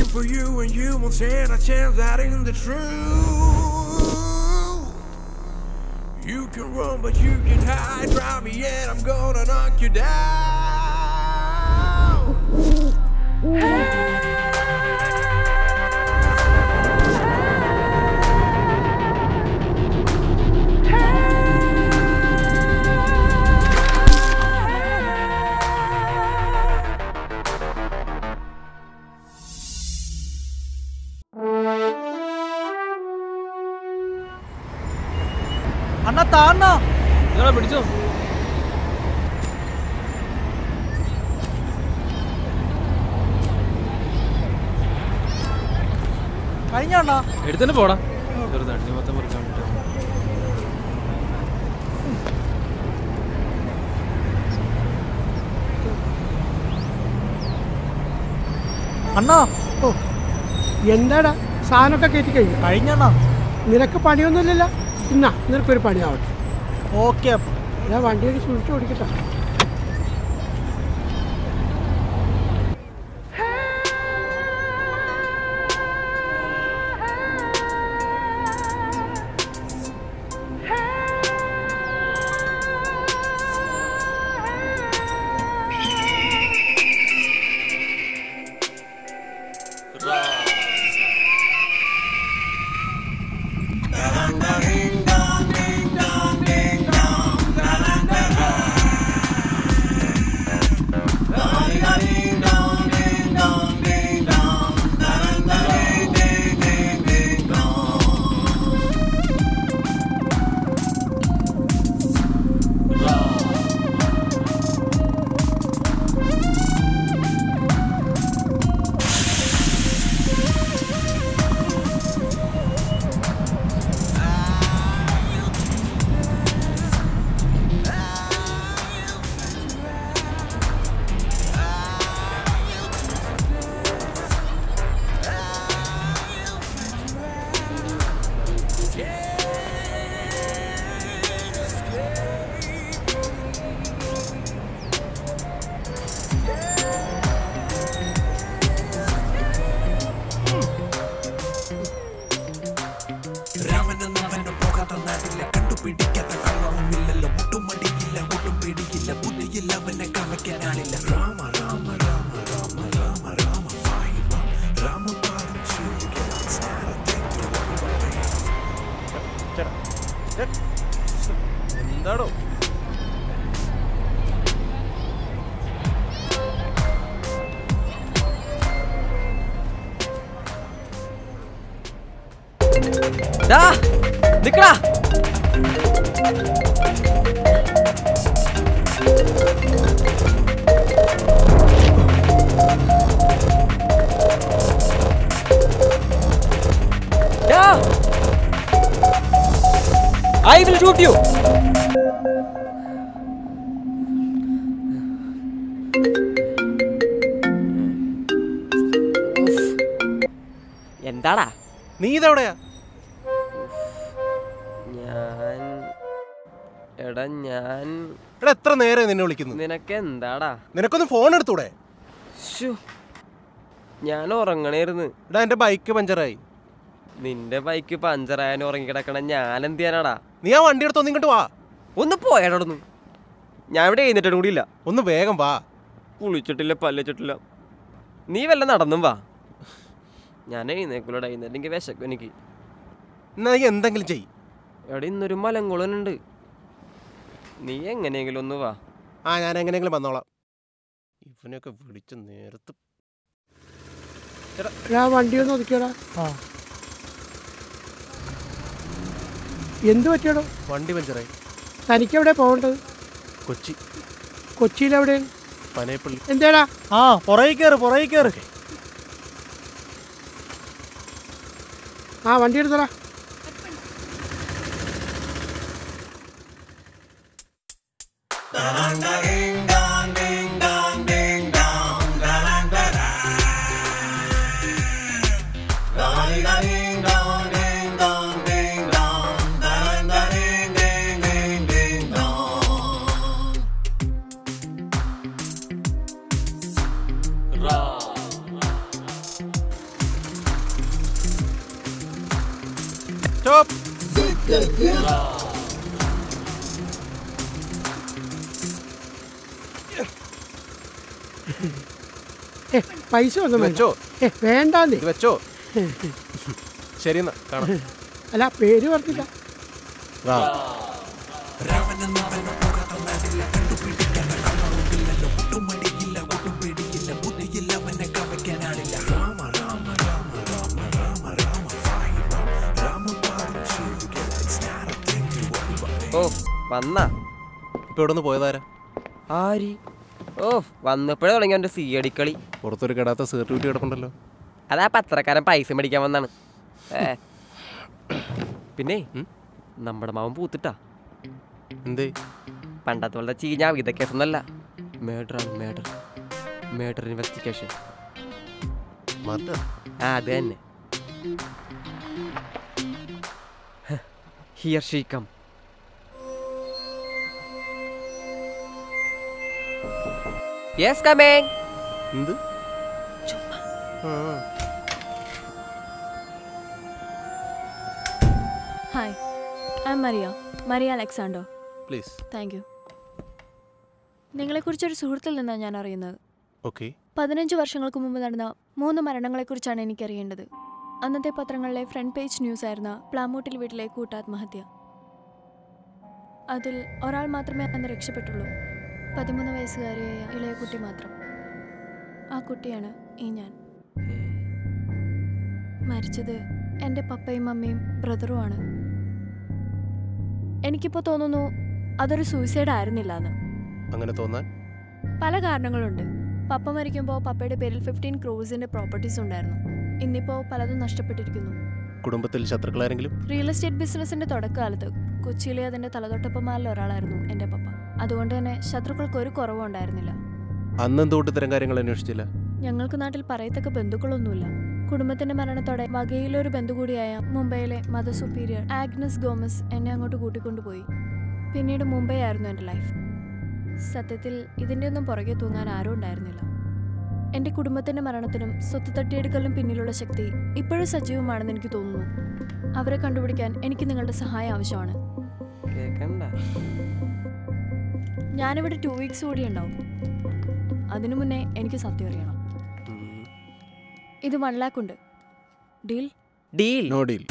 for you and you won't stand a chance that in the truth. You can run but you can hide. Try me and I'm gonna knock you down. അണ്ണാ താണ്ണോ ഇതാ പിടിച്ചോ. കഴിഞ്ഞാ എടുത്തന്നെ പോടാ. ഇതൊരു തണ്ണി മൊത്തം മുറിക്കാൻ വേണ്ടിട്ട്. അണ്ണാ ഓ എന്താടാ സാധനമൊക്കെ കയറ്റി കഴിഞ്ഞു. കഴിഞ്ഞാ നിനക്ക് പണിയൊന്നുമില്ലല്ലോ. ഇന്നാ നിനക്കൊരു പണിയാവട്ടെ. ഓക്കെ ഞാൻ വണ്ടിയൊക്കെ സൂക്ഷിച്ച് ഓടിക്കട്ടെ. എന്താടോ നിക്കടാ. I will shoot you. എന്താടാ നീ ഇതെവിടെയാ? ഞാൻ എത്ര നേരം നിന്നെ വിളിക്കുന്നു? നിനക്ക് എന്താടാ? നിനക്കൊന്ന് ഫോൺ എടുത്തൂടെ? ഞാൻ ഉറങ്ങണേരുന്നു. എന്റെ ബൈക്ക് പഞ്ചറായി. നിന്റെ ബൈക്ക് പഞ്ചറായാലും ഉറങ്ങി കിടക്കണ ഞാൻ എന്ത് ചെയ്യാനാടാ? നീ ആ വണ്ടി എടുത്തൊന്നും ഇങ്ങോട്ട് വാ. ഒന്ന് പോയാടൊന്നു. ഞാൻ ഇവിടെ എഴുന്നിട്ടും കൂടിയില്ല. ഒന്ന് വേഗം വാ. കുളിച്ചിട്ടില്ല, പല്ലിച്ചിട്ടില്ല. നീ വല്ല നടന്നും വാ. ഞാൻ എഴുന്നേക്കൂലടാ. എഴുന്നേറ്റ് വിശക്കും എനിക്ക്. എന്നാ നീ എന്തെങ്കിലും ചെയ്. എവിടെ ഇന്നൊരു മലങ്കുളനുണ്ട്. നീ എങ്ങനെയെങ്കിലും ഒന്ന് വാ. ഞാൻ എങ്ങനെയെങ്കിലും വന്നോളാം. ഇവനൊക്കെ വിളിച്ച നേരത്ത് വണ്ടി ഒന്ന് ഒതുക്കിയടാ. എന്ത് പറ്റിയടോ? വണ്ടി പഞ്ചറായി. തനിക്ക് എവിടെ പോകേണ്ടത്? കൊച്ചി. കൊച്ചിയിലെവിടെയാണ്? പനയപ്പള്ളി. എന്താടാ? പുറകെ കയറ്. വണ്ടി എടുത്തടാ. സ്റ്റോപ്പ്. പൈസ ഒന്നും വെച്ചോ. വേണ്ടാന്നേ. വെച്ചോ. ശരി എന്നാ കാണാം. അല്ല പേര് പറഞ്ഞില്ല. ഓ വന്നാ ഇപ്പൊ ഇവിടെ നിന്ന് പോയതാരാ? ആര്? ഓ വന്നപ്പോഴേ തുടങ്ങി എൻ്റെ സി അടിക്കളി. പുറത്തൊരു കിടാത്ത സെക്യൂരിറ്റി കിടപ്പുണ്ടല്ലോ. അതാ പത്രക്കാരൻ പൈസ മേടിക്കാൻ വന്നാണ്. പിന്നെ നമ്മുടെ മാവൻ പൂത്തിട്ടാ. എന്തേ? പണ്ടത്തെ പോലെ ചീഞ്ഞ വിധ കേസൊന്നല്ല. Murder investigation. അത് തന്നെ. Here she come. Yes coming. എന്ത്? Hi, I am Maria Alexander. Please. Thank you. നിങ്ങളെക്കുറിച്ചൊരു സുഹൃത്തിൽ നിന്നാണ് ഞാൻ അറിയുന്നത്. ഓക്കെ. 15 വർഷങ്ങൾക്ക് മുമ്പ് നടന്ന 3 മരണങ്ങളെക്കുറിച്ചാണ് എനിക്കറിയേണ്ടത്. അന്നത്തെ പത്രങ്ങളിലെ ഫ്രണ്ട് പേജ് ന്യൂസ് ആയിരുന്ന പ്ലാമൂട്ടിൽ വീട്ടിലെ കൂട്ടാത്മഹത്യ. അതിൽ ഒരാൾ മാത്രമേ അന്ന് രക്ഷപ്പെട്ടുള്ളൂ. 13 വയസ്സുകാരിയായ ഇളയ കുട്ടി മാത്രം. ആ കുട്ടിയാണ് ഈ ഞാൻ. മരിച്ചത് എൻ്റെ പപ്പയും മമ്മിയും ബ്രദറുമാണ്. എനിക്കിപ്പോൾ തോന്നുന്നു അതൊരു സൂയിസൈഡ് ആയിരുന്നില്ല എന്ന്. അങ്ങനെ തോന്നാൻ പല കാരണങ്ങളുണ്ട്. പപ്പ മരിക്കുമ്പോൾ പപ്പയുടെ പേരിൽ 15 crores പ്രോപ്പർട്ടീസ് ഉണ്ടായിരുന്നു. ഇന്നിപ്പോൾ പലതും നഷ്ടപ്പെട്ടിരിക്കുന്നു. കുടുംബത്തിൽ ശത്രുക്കളാരെങ്കിലും? റിയൽ എസ്റ്റേറ്റ് ബിസിനസിന്റെ തുടക്കകാലത്ത് കൊച്ചിയിലെ അതിന്റെ തലതൊട്ടപ്പന്മാരിൽ ഒരാളായിരുന്നു എൻ്റെ പപ്പ. അതുകൊണ്ട് തന്നെ ശത്രുക്കൾക്ക് ഒരു കുറവും ഉണ്ടായിരുന്നില്ല. അന്നെന്തുകൊണ്ട് ഇത്തരം കാര്യങ്ങൾ അന്വേഷിച്ചില്ല? ഞങ്ങൾക്ക് നാട്ടിൽ പറയത്തക്ക ബന്ധുക്കളൊന്നുമില്ല. കുടുംബത്തിന്റെ മരണത്തോടെ വകയിലൊരു ബന്ധു കൂടിയായ മുംബൈയിലെ മദർ സുപ്പീരിയർ ആഗ്നസ് ഗോമസ് എന്നെ അങ്ങോട്ട് കൂട്ടിക്കൊണ്ടുപോയി. പിന്നീട് മുംബൈ ആയിരുന്നു എൻ്റെ ലൈഫ്. സത്യത്തിൽ ഇതിൻ്റെ ഒന്നും പുറകെ തൂങ്ങാൻ ആരും ഉണ്ടായിരുന്നില്ല. എൻ്റെ കുടുംബത്തിൻ്റെ മരണത്തിനും സ്വത്ത് തട്ടിയെടുക്കലിനും പിന്നിലുള്ള ശക്തി ഇപ്പോഴും സജീവമാണെന്ന് എനിക്ക് തോന്നുന്നു. അവരെ കണ്ടുപിടിക്കാൻ എനിക്ക് നിങ്ങളുടെ സഹായം ആവശ്യമാണ്. ഞാനിവിടെ 2 weeks കൂടി ഉണ്ടാവും. അതിനു മുന്നേ എനിക്ക് സത്യം അറിയണം. ഇത് 1 lakh ഉണ്ട്. Deal? Deal? No deal.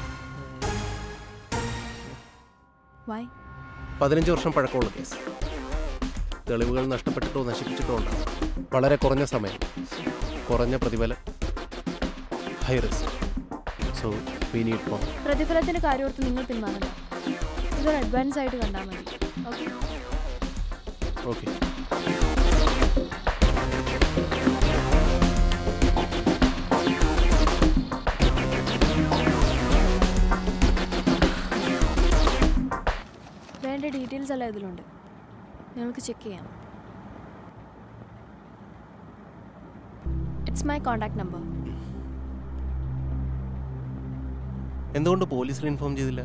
Why? 15 വർഷം പഴക്കമുള്ള കേസ്. തെളിവുകൾ നഷ്ടപ്പെട്ടിട്ടോ നശിപ്പിച്ചിട്ടോ ഉണ്ടാകും. വളരെ കുറഞ്ഞ സമയം, കുറഞ്ഞ പ്രതിഫലം, high risk. So we need more. പ്രതിഫലത്തിന്റെ കാര്യോർത്ത് നിങ്ങൾ പിന്മാറണ്ട. ഇതൊരു അഡ്വാൻസ് ആയിട്ട് കണ്ടാൽ മതി. ഓക്കെ? ഓക്കെ. വേണ്ട ഡീറ്റെയിൽസ് എല്ലാം ഇതിലുണ്ട്. നിങ്ങൾക്ക് ചെക്ക് ചെയ്യാം. It's my contact number. എന്തുകൊണ്ട് പോലീസിൽ ഇൻഫോം ചെയ്തില്ല?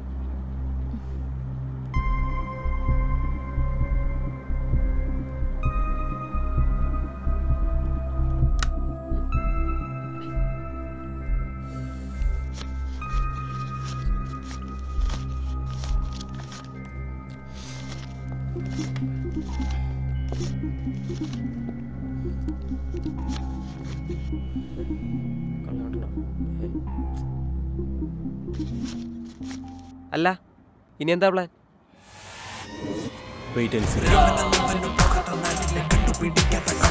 അല്ല ഇനി എന്താ പ്ലാൻ? Wait and see.